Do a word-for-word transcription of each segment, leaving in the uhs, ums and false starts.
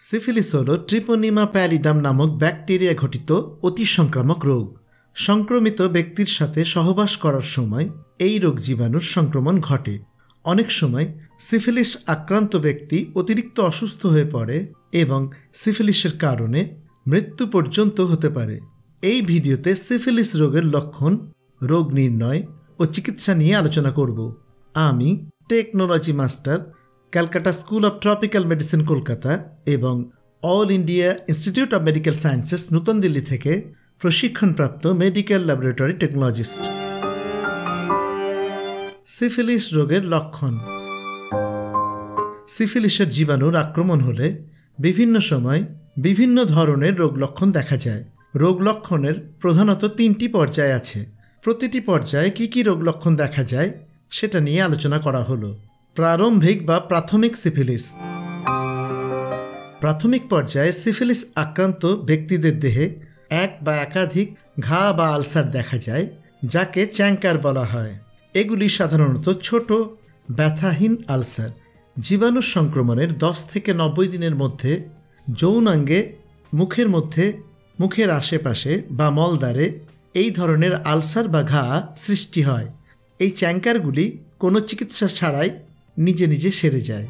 Syphilis হল ট্রিপোনিমা pallidum নামক bacteria ঘটিত অতি সংক্রামক রোগ। সংক্রমিত ব্যক্তির সাথে সহবাস করার সময় এই রোগ জীবাণুর সংক্রমণ ঘটে। অনেক সময় সিফিলিস আক্রান্ত ব্যক্তি অতিরিক্ত অসুস্থ হয়ে পড়ে এবং সিফিলিসের কারণে মৃত্যু পর্যন্ত হতে পারে। এই ভিডিওতে সিফিলিস রোগের লক্ষণ, রোগ নির্ণয় ও চিকিৎসা নিয়ে আলোচনা করব। আমি Technology Master, Calcutta School of Tropical Medicine Kolkata এবং All India Institute of Medical Sciences নতুন দিল্লি থেকে প্রশিক্ষণপ্রাপ্ত মেডিকেল ল্যাবরেটরি টেকনোলজিস্ট। সিফিলিস রোগের লক্ষণ। সিফিলিসের জীবাণুর আক্রমণ হলে বিভিন্ন সময় বিভিন্ন ধরনের রোগ লক্ষণ দেখা যায়। রোগ লক্ষণের প্রধানত তিনটি পর্যায় আছে। প্রতিটি পর্যায়ে কী কী রোগ লক্ষণ দেখা যায় সেটা নিয়ে আলোচনা করা হলো। প্রারম্ভিক বা প্রাথমিক সিফিলিস। প্রাথমিক পর্যায়ে সিফিলিস আক্রান্ত ব্যক্তিদের দেহে এক বা একাধিক ঘা বা আলসার দেখা যায়, যাকে চ্যাঙ্কার বলা হয়। এগুলি সাধারণত ছোট ব্যথাহীন আলসার। জীবাণু সংক্রমণের দশ থেকে নব্বই দিনের মধ্যে যৌনাঙ্গে, মুখের মধ্যে, মুখের আশেপাশে বা মলদ্বারে এই ধরনের আলসার বা ঘা সৃষ্টি হয়। এই চ্যাঙ্কারগুলি কোনো চিকিৎসা ছাড়াই নিজে নিজে সেরে যায়।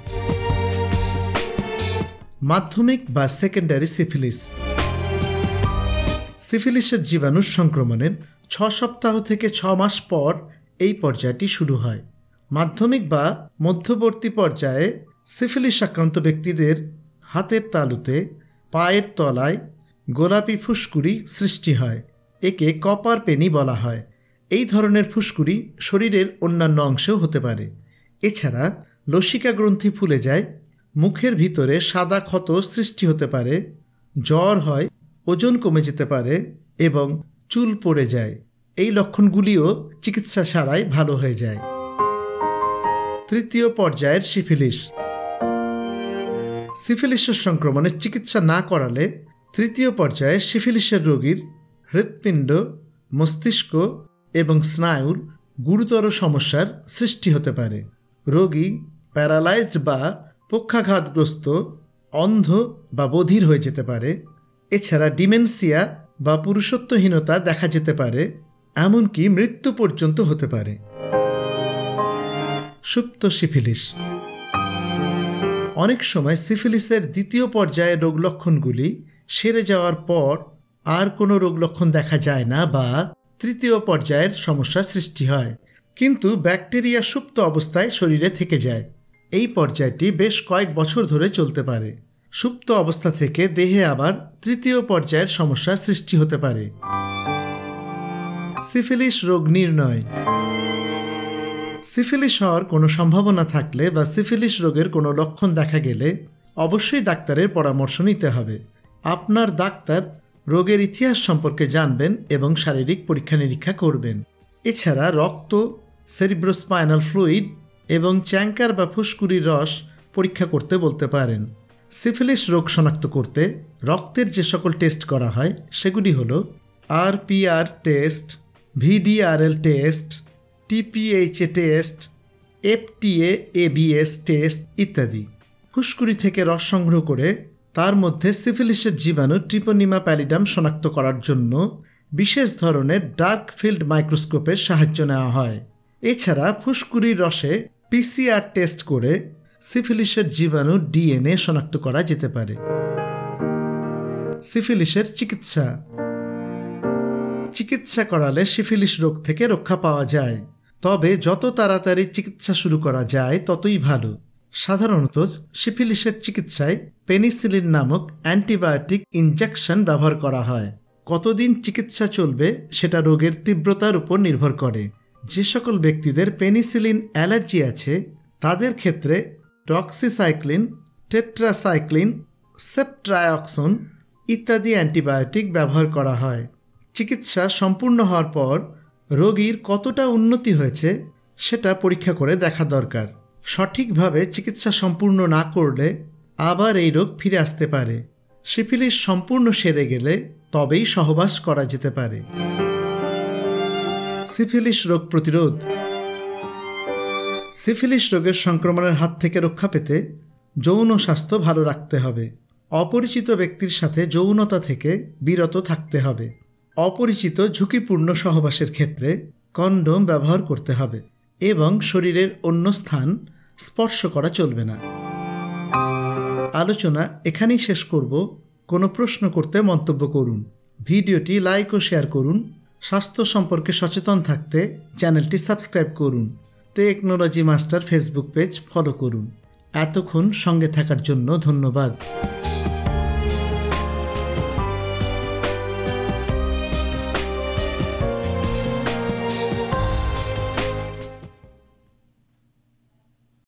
মাধ্যমিক বা সেকেন্ডারি সিফিলিস। সিফিলিসের জীবাণু সংক্রমণের ছ সপ্তাহ থেকে ছ মাস পর এই পর্যায়টি শুরু হয়। মাধ্যমিক বা মধ্যবর্তী পর্যায়ে সিফিলিস আক্রান্ত ব্যক্তিদের হাতের তালুতে, পায়ের তলায় গোলাপি ফুসকুড়ি সৃষ্টি হয়। একে কপার পেনি বলা হয়। এই ধরনের ফুসকুড়ি শরীরের অন্যান্য অংশেও হতে পারে। এছাড়া লসিকা গ্রন্থি ফুলে যায়, মুখের ভিতরে সাদা ক্ষত সৃষ্টি হতে পারে, জ্বর হয়, ওজন কমে যেতে পারে এবং চুল পড়ে যায়। এই লক্ষণগুলিও চিকিৎসা ছাড়াই ভালো হয়ে যায়। তৃতীয় পর্যায়ের সিফিলিস। সিফিলিসের সংক্রমণের চিকিৎসা না করালে তৃতীয় পর্যায়ে সিফিলিসের রোগীর হৃৎপিণ্ড, মস্তিষ্ক এবং স্নায়ুর গুরুতর সমস্যার সৃষ্টি হতে পারে। রোগী প্যারালাইজড বা পক্ষাঘাতগ্রস্ত, অন্ধ বা বধির হয়ে যেতে পারে। এছাড়া ডিমেনসিয়া বা পুরুষত্বহীনতা দেখা যেতে পারে, এমনকি মৃত্যু পর্যন্ত হতে পারে। সুপ্ত সিফিলিস। অনেক সময় সিফিলিসের দ্বিতীয় পর্যায়ের রোগ লক্ষণগুলি সেরে যাওয়ার পর আর কোনো রোগ লক্ষণ দেখা যায় না বা তৃতীয় পর্যায়ের সমস্যা সৃষ্টি হয়, কিন্তু ব্যাকটেরিয়া সুপ্ত অবস্থায় শরীরে থেকে যায়। এই পর্যায়টি বেশ কয়েক বছর ধরে চলতে পারে। সুপ্ত অবস্থা থেকে দেহে আবার তৃতীয় পর্যায়ের সমস্যা সৃষ্টি হতে পারে। সিফিলিস রোগ নির্ণয়। সিফিলিস হওয়ার কোনো সম্ভাবনা থাকলে বা সিফিলিস রোগের কোনো লক্ষণ দেখা গেলে অবশ্যই ডাক্তারের পরামর্শ নিতে হবে। আপনার ডাক্তার রোগের ইতিহাস সম্পর্কে জানবেন এবং শারীরিক পরীক্ষা নিরীক্ষা করবেন। এছাড়া রক্ত, সেরিব্রোস্পাইনাল ফ্লুইড এবং চ্যাঙ্কার বা ফুসকুড়ির রস পরীক্ষা করতে বলতে পারেন। সিফিলিস রোগ শনাক্ত করতে রক্তের যে সকল টেস্ট করা হয় সেগুলি হল R P R test, V D R L test, T P H A test, F T A A B S test ইত্যাদি। ফুসকুড়ি থেকে রস সংগ্রহ করে তার মধ্যে সিফিলিসের জীবাণু ট্রিপোনিমা প্যালিডাম শনাক্ত করার জন্য বিশেষ ধরনের ডার্ক ফিল্ড মাইক্রোস্কোপের সাহায্য নেওয়া হয়। এছাড়া ফুসকুড়ির রসে পি সি আর টেস্ট করে সিফিলিসের জীবাণু ডি এন এ শনাক্ত করা যেতে পারে। সিফিলিসের চিকিৎসা। চিকিৎসা করালে সিফিলিস রোগ থেকে রক্ষা পাওয়া যায়, তবে যত তাড়াতাড়ি চিকিৎসা শুরু করা যায় ততই ভালো। সাধারণত সিফিলিসের চিকিৎসায় পেনিসিলিন নামক অ্যান্টিবায়োটিক ইনজেকশন ব্যবহার করা হয়। কতদিন চিকিৎসা চলবে সেটা রোগের তীব্রতার উপর নির্ভর করে। যে সকল ব্যক্তিদের পেনিসিলিন অ্যালার্জি আছে তাদের ক্ষেত্রে ডক্সিসাইক্লিন, টেট্রাসাইক্লিন, সেপট্রায়ক্সন ইত্যাদি অ্যান্টিবায়োটিক ব্যবহার করা হয়। চিকিৎসা সম্পূর্ণ হওয়ার পর রোগীর কতটা উন্নতি হয়েছে সেটা পরীক্ষা করে দেখা দরকার। সঠিকভাবে চিকিৎসা সম্পূর্ণ না করলে আবার এই রোগ ফিরে আসতে পারে। সিফিলিস সম্পূর্ণ সেরে গেলে তবেই সহবাস করা যেতে পারে। সিফিলিস রোগ প্রতিরোধ। সিফিলিস রোগের সংক্রমণের হাত থেকে রক্ষা পেতে যৌন স্বাস্থ্য ভালো রাখতে হবে। অপরিচিত ব্যক্তির সাথে যৌনতা থেকে বিরত থাকতে হবে। অপরিচিত ঝুঁকিপূর্ণ সহবাসের ক্ষেত্রে কন্ডোম ব্যবহার করতে হবে এবং শরীরের অন্য স্থান স্পর্শ করা চলবে না। আলোচনা এখানেই শেষ করব। কোনো প্রশ্ন করতে মন্তব্য করুন। ভিডিওটি লাইক ও শেয়ার করুন। স্বাস্থ্য সম্পর্কে সচেতন থাকতে চ্যানেলটি সাবস্ক্রাইব করুন। Technology Master Facebook page follow করুন। এতক্ষণ সঙ্গে থাকার জন্য ধন্যবাদ।